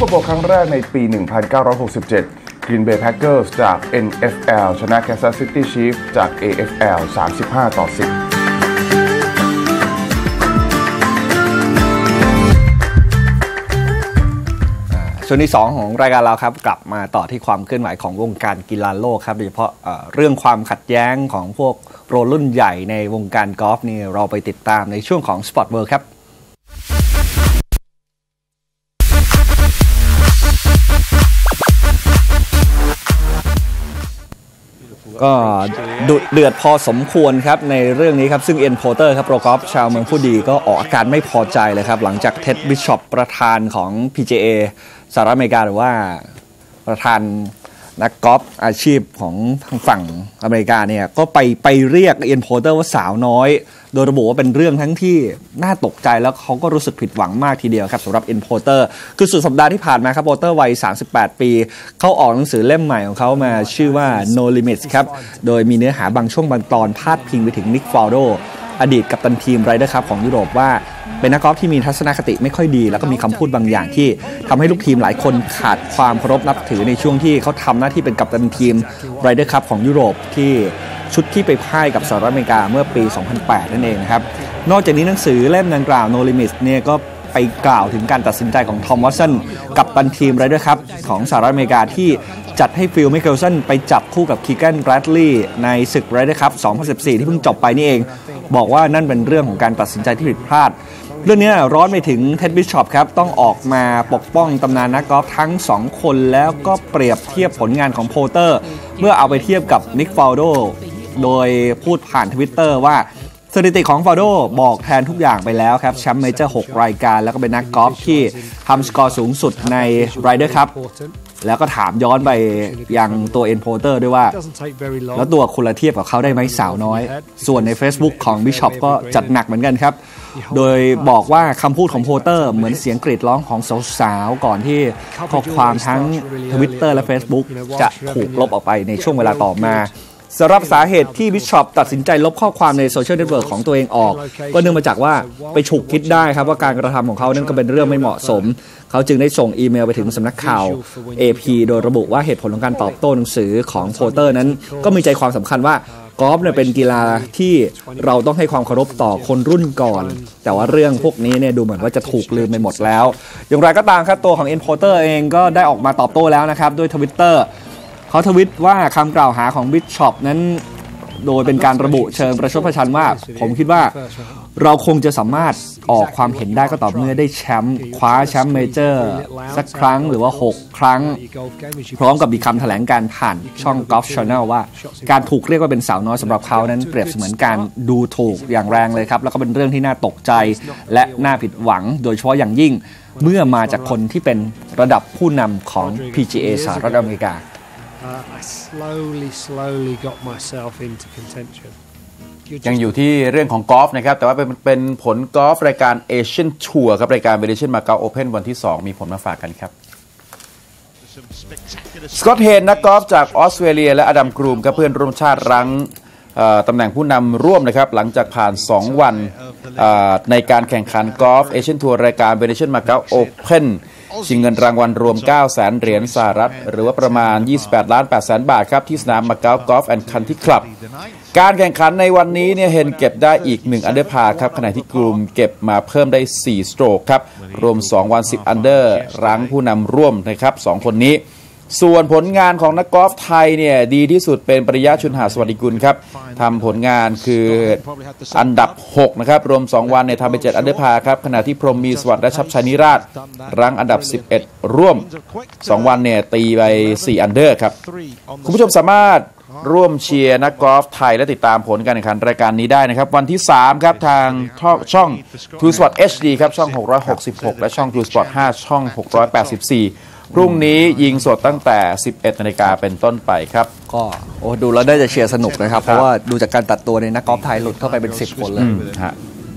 โบว์ครั้งแรกในปี 1967 Green Bay Packers จาก NFL ชนะ Kansas City Chiefs จาก AFL 35-10 ส่วนที่2ของรายการเราครับกลับมาต่อที่ความเคลื่อนไหวของวงการกีฬาโลกครับโดยเฉพาะเรื่องความขัดแย้งของพวกโปรรุ่นใหญ่ในวงการกอล์ฟนี่เราไปติดตามในช่วงของ Sport World ครับก็ดุเดือดพอสมควรครับในเรื่องนี้ครับซึ่งเอ็นโพเตอร์ครับโปรกอล์ฟชาวเมืองผู้ดีก็ออกอาการไม่พอใจเลยครับหลังจากเท็ดบิชชอปประธานของ PGA สหรัฐอเมริกาหรือว่าประธานนักกอล์ฟอาชีพของทางฝั่งอเมริกาเนี่ยก็ไปเรียกเอ็นโพเตอร์ว่าสาวน้อยโดยระบุว่าเป็นเรื่องทั้งที่น่าตกใจแล้วเขาก็รู้สึกผิดหวังมากทีเดียวครับสำหรับเอ็นโพเตอร์คือสุดสัปดาห์ที่ผ่านมาครับโพเตอร์วัย38 ปีเขาออกหนังสือเล่มใหม่ของเขามาชื่อว่า No Limits ครับโดยมีเนื้อหาบางช่วงบางตอนพาดพิงไปถึงนิกฟาวโดอดีตกัปตันทีมไรเดอร์คัพของยุโรปว่าเป็นนักกอล์ฟที่มีทัศนคติไม่ค่อยดีแล้วก็มีคำพูดบางอย่างที่ทำให้ลูกทีมหลายคนขาดความเคารพนับถือในช่วงที่เขาทำหน้าที่เป็นกัปตันทีมไรเดอร์คัพของยุโรปที่ชุดที่ไปพ่ายกับสหรัฐอเมริกาเมื่อปี 2008 นั่นเองนะครับนอกจากนี้หนังสือเล่มดังกล่าว No Limits เนี่ยก็ไปกล่าวถึงการตัดสินใจของทอมวัตสันกัปตันทีมไรเดอร์คัพของสหรัฐอเมริกาที่จัดให้ฟิล มิเคลสันไปจับคู่กับคีแกน แบรดลีย์ในศึกไรเดอร์คัพ 2014 ที่เพิ่งจบไปนี่เองบอกว่านั่นเป็นเรื่องของการตัดสินใจที่ผิดพลาดเรื่องนี้ร้อนไปถึงเท็ดบิชชอปครับต้องออกมาปกป้องตำนานนักกอล์ฟทั้ง2คนแล้วก็เปรียบเทียบผลงานของโพเตอร์เมื่อเอาไปเทียบกับนิกฟาวโดโดยพูดผ่าน Twitter ว่าสถิติของฟาวโดบอกแทนทุกอย่างไปแล้วครับแชมป์เมเจอร์6รายการแล้วก็เป็นนักกอล์ฟที่ทำสกอร์สูงสุดในไรเดอร์คัพแล้วก็ถามย้อนไปยังตัวเอ็นโพเตอร์ด้วยว่าแล้วตัวคุณละเทียบกับเขาได้ไหมสาวน้อยส่วนใน Facebook ของบิชอปก็จัดหนักเหมือนกันครับโดยบอกว่าคำพูดของโพเตอร์เหมือนเสียงกรีดร้องของสาวๆก่อนที่ข้อความทั้ง Twitter และ Facebook จะถูกลบออกไปในช่วงเวลาต่อมาสำหรับสาเหตุที่บิชชอปตัดสินใจลบข้อความในโซเชียลเน็ตเวิร์กของตัวเองออกก็เนื่องมาจากว่าไปฉุกคิดได้ครับว่าการกระทำของเขานั้นก็เป็นเรื่องไม่เหมาะสมเขาจึงได้ส่งอีเมลไปถึงสำนักข่าว AP โดยระบุว่าเหตุผลของการตอบโต้หนังสือของโพเตอร์นั้นก็มีใจความสำคัญว่ากอล์ฟเนี่ยเป็นกีฬาที่เราต้องให้ความเคารพต่อคนรุ่นก่อนแต่ว่าเรื่องพวกนี้เนี่ยดูเหมือนว่าจะถูกลืมไปหมดแล้วอย่างไรก็ตามครับตัวของเอ็นโพเตอร์เองก็ได้ออกมาตอบโต้แล้วนะครับด้วย Twitterเขาทวิตว่าคำกล่าวหาของบิชชอปนั้นโดยเป็นการระบุเชิงประชดประชันว่าผมคิดว่าเราคงจะสามารถออกความเห็นได้ก็ต่อเมื่อได้แชมป์คว้าแชมป์เมเจอร์สักครั้งหรือว่า6ครั้งพร้อมกับมีคำแถลงการผ่านช่อง Golf Channel ว่าการถูกเรียกว่าเป็นสาวน้อยสำหรับเขานั้นเปรียบเสมือนการดูถูกอย่างแรงเลยครับแล้วก็เป็นเรื่องที่น่าตกใจและน่าผิดหวังโดยเฉพาะอย่างยิ่งเมื่อมาจากคนที่เป็นระดับผู้นำของ PGA สหรัฐอเมริกา I slowly got myself into contention ยังอยู่ที่เรื่องของกอล์ฟนะครับแต่ว่าเป็นผลกอล์ฟรายการเอเชียนทัวร์ครับรายการ Venetian Macao Open วันที่2มีผลมาฝากกันครับสกอตต์เฮนนักกอล์ฟจากออสเตรเลียและอดัมกรูมครับเพื่อนร่วมชาติรั้งตำแหน่งผู้นำร่วมนะครับหลังจากผ่าน2วันในการแข่งขันกอล์ฟเอเชียนทัวร์รายการ Venetian Macao Openชิงเงินรางวัลรวม 900,000 เหรียญสหรัฐหรือว่าประมาณ 28,800,000 บาทครับที่สนาม Macau Golf and Country Club การแข่งขันในวันนี้เนี่ยเฮนเก็บได้อีก1อันเดอร์พาร์ครับขณะที่กลุ่มเก็บมาเพิ่มได้4สโตรกครับรวม2วัน10อันเดอร์รั้งผู้นำร่วมนะครับ2คนนี้ส่วนผลงานของนักกอล์ฟไทยเนี่ยดีที่สุดเป็นปริยะชุนหาสวัสดิกุลครับทำผลงานคืออันดับ6นะครับรวม2วันเนี่ยทำไป7อันเดอร์พาร์ครับขณะที่พรหมมีสวัสดิ์และชับชัยนิราชรั้งอันดับ11ร่วม2วันเนี่ยตีไป4อันเดอร์ครับคุณผู้ชมสามารถร่วมเชียร์นักกอล์ฟไทยและติดตามผลการแข่งขันรายการนี้ได้นะครับวันที่3ครับทางช่อง True Sport HD ครับช่อง666และช่อง True Sport 5ช่อง684พรุ่งนี้ยิงสดตั้งแต่ 11 นาฬิกาเป็นต้นไปครับก็ดูแล้วได้จะเชียร์สนุกนะครับเพราะว่าดูจากการตัดตัวในนักกอล์ฟไทยหลุดเข้าไปเป็น10 คนเลย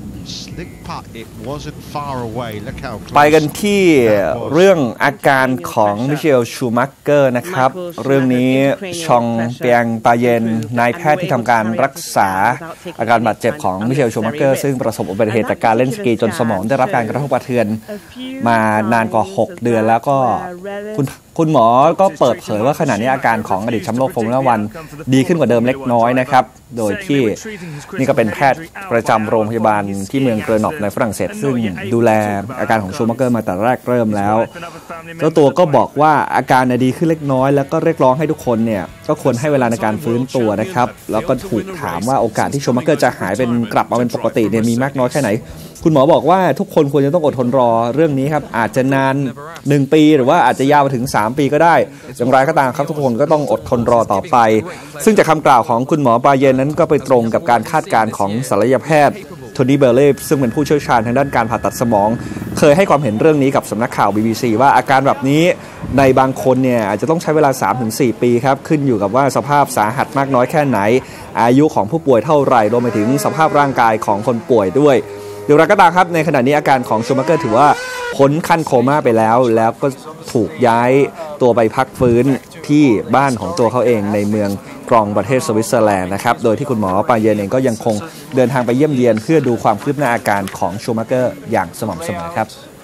ไปกันที่เรื่องอาการของมิเชลชูมักเกอร์นะครับเรื่องนี้ชองเปียงปาเยนนายแพทย์ที่ทำการรักษาอาการบาดเจ็บของมิเชลชูมักเกอร์ซึ่งประสบอุบัติเหตุจากการเล่นสกีจนสมองได้รับการกระทบกระเทือนมานานกว่า6 เดือนแล้วก็คุณหมอก็เปิดเผยว่าขณะนี้อาการของอดีตแชมป์โลกฟอร์มูล่าวันดีขึ้นกว่าเดิมเล็กน้อยนะครับโดยที่นี่ก็เป็นแพทย์ประจำโรงพยาบาลที่เมืองเกรนอบในฝรั่งเศสซึ่งดูแลอาการของชูมักเกอร์มาแต่แรกเริ่มแล้วเจ้าตัวก็บอกว่าอาการดีขึ้นเล็กน้อยแล้วก็เรียกร้องให้ทุกคนเนี่ยก็ควรให้เวลาในการฟื้นตัวนะครับแล้วก็ถูกถามว่าโอกาสที่ชูมักเกอร์จะหายเป็นกลับมาเป็นปกติเนี่ยมีมากน้อยแค่ไหนคุณหมอบอกว่าทุกคนควรจะต้องอดทนรอเรื่องนี้ครับอาจจะนาน1 ปีหรือว่าอาจจะยาวถึง3 ปีก็ได้อย่างไรก็ตามครับทุกคนก็ต้องอดทนรอต่อไปซึ่งจากคำกล่าวของคุณหมอปาเยนนั้นก็ไปตรงกับการคาดการณ์ของศัลยแพทย์โทนี่เบลเล่ซึ่งเป็นผู้เชี่ยวชาญทางด้านการผ่าตัดสมองเคยให้ความเห็นเรื่องนี้กับสำนักข่าว BBC ว่าอาการแบบนี้ในบางคนเนี่ยอาจจะต้องใช้เวลา 3-4 ปีครับขึ้นอยู่กับว่าสภาพสาหัสมากน้อยแค่ไหนอายุของผู้ป่วยเท่าไหร่รวมไปถึงสภาพร่างกายของคนป่วยด้วยอย่างไรก็ตามครับในขณะนี้อาการของชูมักเกอร์ถือว่าพ้นขั้นโคม่าไปแล้วก็ถูกย้ายตัวไปพักฟื้นที่บ้านของตัวเขาเองในเมืองกรองประเทศสวิตเซอร์แลนด์นะครับโดยที่คุณหมอปาเยนเองก็ยังคงเดินทางไปเยี่ยมเยียนเพื่อดูความคืบหน้าอาการของชูมักเกอร์อย่างสม่ำเสมอครับ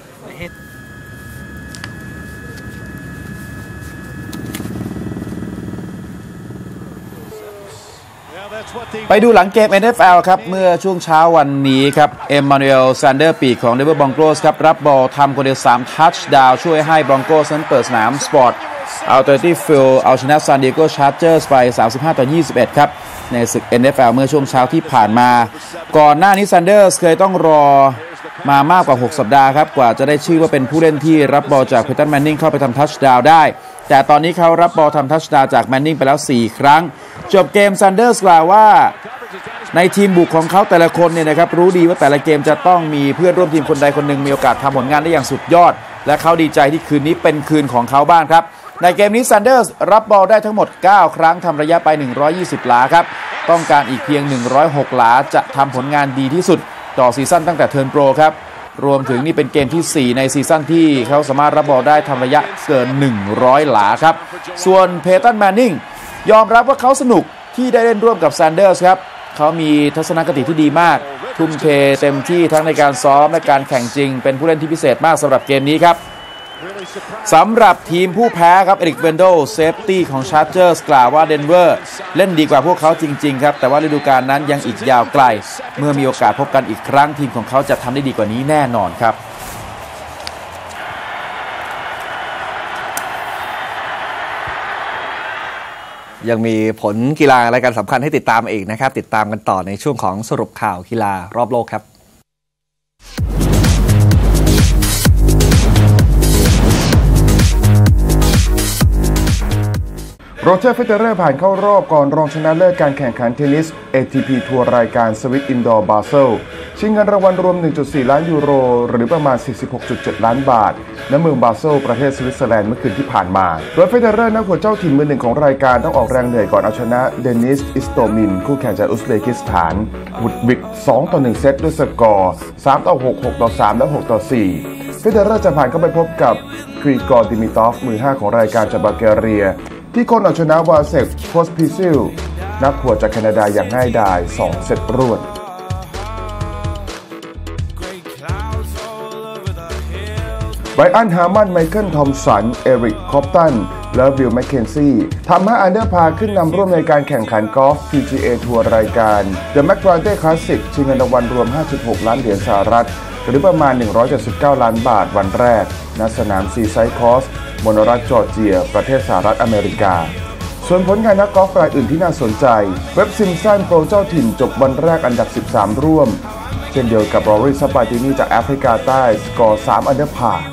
ไปดูหลังเกม NFL ครับเมื่อช่วงเช้าวันนี้ครับเอ็มมานูเอลแซนเดอร์ปีกของเดนเวอร์บรองโกสครับรับบอลทำคนเดียว3 ทัชดาวช่วยให้บรองโกสนั้นเปิดสนามสปอร์ตอัลเทอร์เนทีฟฟิลด์เอาชนะซานดิเอโกชาร์เจอร์สไป35-21ครับในศึก NFL เมื่อช่วงเช้าที่ผ่านมาก่อนหน้านี้แซนเดอร์สเคยต้องรอมามากกว่า6 สัปดาห์ครับกว่าจะได้ชื่อว่าเป็นผู้เล่นที่รับบอลจากเพย์ตันแมนนิงเข้าไปทำทัชดาวได้แต่ตอนนี้เขารับบอลทำทัชดาวจากแมนนิงไปแล้ว4 ครั้งจบเกมแซนเดอร์สกล่าวว่าในทีมบุกของเขาแต่ละคนเนี่ยนะครับรู้ดีว่าแต่ละเกมจะต้องมีเพื่อนร่วมทีมคนใดคนหนึ่งมีโอกาสทำผลงานได้อย่างสุดยอดและเขาดีใจที่คืนนี้เป็นคืนของเขาบ้างครับในเกมนี้แซนเดอร์สรับบอลได้ทั้งหมด9 ครั้งทำระยะไป120 หลาครับต้องการอีกเพียง106 หลาจะทำผลงานดีที่สุดต่อซีซั่นตั้งแต่เทิร์นโปรครับรวมถึงนี่เป็นเกมที่4ในซีซั่นที่เขาสามารถรับบอลได้ทำระยะเกิน100 หลาครับส่วนเพย์ตันแมนนิงยอมรับว่าเขาสนุกที่ได้เล่นร่วมกับแซนเดอร์สครับเขามีทัศนคติที่ดีมากทุ่มเทเต็มที่ทั้งในการซ้อมและการแข่งจริงเป็นผู้เล่นที่พิเศษมากสำหรับเกมนี้ครับสำหรับทีมผู้แพ้ครับเอริกเวนโดเซฟตี้ของชาร์เจอร์สกล่าวว่าเดนเวอร์เล่นดีกว่าพวกเขาจริงๆครับแต่ว่าฤดูกาลนั้นยังอีกยาวไกลเมื่อมีโอกาสพบกันอีกครั้งทีมของเขาจะทำได้ดีกว่านี้แน่นอนครับยังมีผลกีฬารายการสำคัญให้ติดตามอีกนะครับติดตามกันต่อในช่วงของสรุปข่าวกีฬารอบโลกครับโรเจอร์ เฟเดเรอร์ผ่านเข้ารอบก่อนรองชนะเลิศการแข่งขันเทนนิส ATP ทัวร์รายการสวิสอินดอร์บาเซลชิงเงินรางวัลรวม 1.4 ล้านยูโรหรือประมาณ 46.7 ล้านบาทณเมืองบาเซลประเทศสวิตเซอร์แลนด์เมื่อคืนที่ผ่านมาโดยเฟเดเรอร์นักหัวเจ้าถิ่นมือหนึ่งของรายการต้องออกแรงเหนื่อยก่อนเอาชนะเดนิส อิสโตมินคู่แข่งจากอุซเบกิสถานวุดวิก 2-1 เซตด้วยสกอร์ 3-6 6-3 และ 6-4 เฟเดเรอร์จะผ่านเข้าไปพบกับกรีกอร์ ดิมิตอฟมือ5ของรายการจากบัลแกเรียที่คนเอาชนะวาเซฟ โพสพิซิลนักหัวจากแคนาดาอย่างง่ายดาย2 เซตรวดไบรอัน ฮาร์มันไมเคิล ทอมสัน เอริก คอปตันและวิล แมคเคนซี่ทำให้อันเดอร์พาขึ้นนำร่วมในการแข่งขันกอล์ฟ PGA ทัวร์รายการ The McGrath Classic ชิงเงินรางวัลรวม 5.6 ล้านเหรียญสหรัฐหรือประมาณ179 ล้านบาทวันแรกณสนามซีไซด์คอร์สมณรัฐจอร์เจียประเทศสหรัฐอเมริกาส่วนผลงานนักกอล์ฟรายอื่นที่น่าสนใจเว็บซิมสันโปรเจ้าถิ่นจบวันแรกอันดับ13ร่วมเช่นเดียวกับรอรี่ ซาบาตินีจากแอฟริกาใต้สกอร์3 อันเดอร์พาร์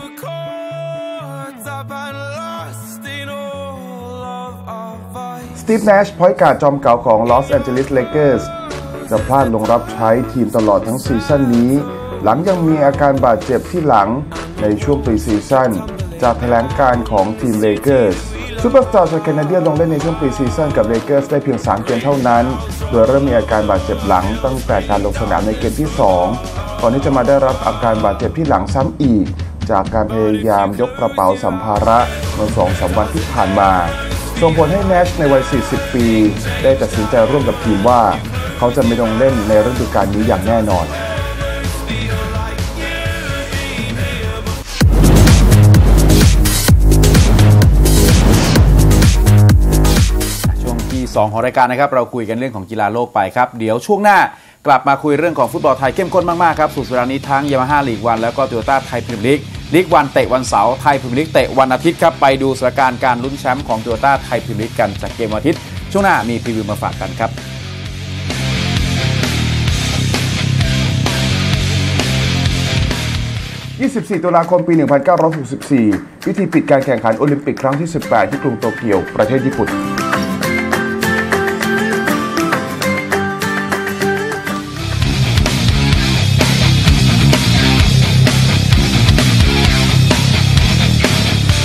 สตีฟ แนชพอยต์การ์ดจอมเก่าของลอสแอนเจลิส เลเกอร์สจะพลาดลงรับใช้ทีมตลอดทั้งซีซั่นนี้หลังยังมีอาการบาดเจ็บที่หลังในช่วงปรีซีซั่นจากแถลงการของทีมเลเกอร์สซูเปอร์สตาร์ชาวแคนาเดียนลงเล่นในช่วงปรีซีซั่นกับเลเกอร์สได้เพียง3 เกมเท่านั้นโดยเริ่มมีอาการบาดเจ็บหลังตั้งแต่การลงสนามในเกมที่2 ก่อนที่จะมาได้รับอาการบาดเจ็บที่หลังซ้ำอีกจากการพยายามยกกระเป๋าสัมภาระเมื่อ 2-3 วันที่ผ่านมาส่งผลให้แนชในวัย 40 ปีได้ตัดสินใจร่วมกับทีมว่าเขาจะไม่ลงเล่นในฤดูกาลนี้อย่างแน่นอน 2ของรายการนะครับเราคุยกันเรื่องของกีฬาโลกไปครับเดี๋ยวช่วงหน้ากลับมาคุยเรื่องของฟุตบอลไทยเข้มข้นมากๆครับสุดสัปดาห์นี้ทั้ง Yamaha League 1แล้วก็ Toyota Thai Premier League League 1เตะวันเสาร์ไทย Premier League เตะวันอาทิตย์ครับไปดูสถานการณ์การลุ้นแชมป์ของ Toyota Thai Premier League กันจากเกมวันอาทิตย์ช่วงหน้ามีพรีวิวมาฝากกันครับ 24 ตุลาคมปี 1964 พิธีปิดการแข่งขันโอลิมปิกครั้งที่ 18 ที่กรุงโตเกียวประเทศญี่ปุ่น